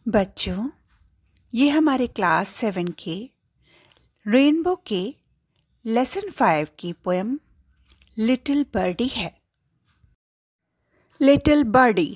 बच्चों, ये हमारे क्लास 7 के रेनबो के लेसन 5 की पोएम लिटिल बर्डी है। Little birdie.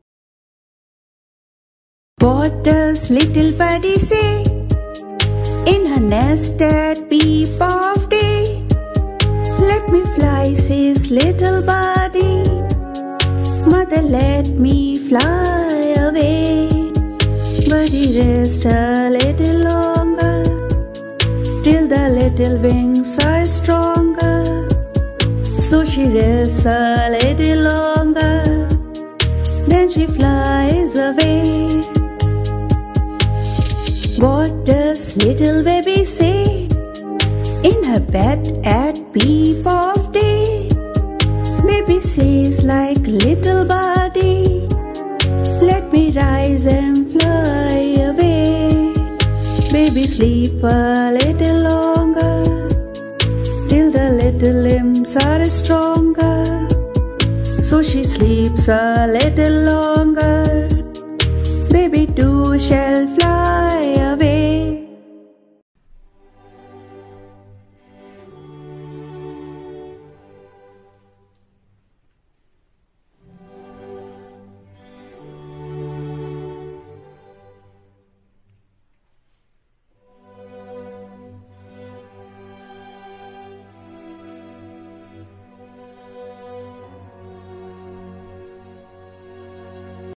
What does little birdie say in her nest at peep of day? Let me fly, says little birdie. Mother, let me fly away. Birdie rest a little longer till the little wings are stronger. So she rests a little longer, then she flies away. What does little baby say in her bed at peep of day? Baby says like little birdie, let me rise and fly away. Baby sleep a little longer till the little limbs are stronger. So she sleeps a little longer,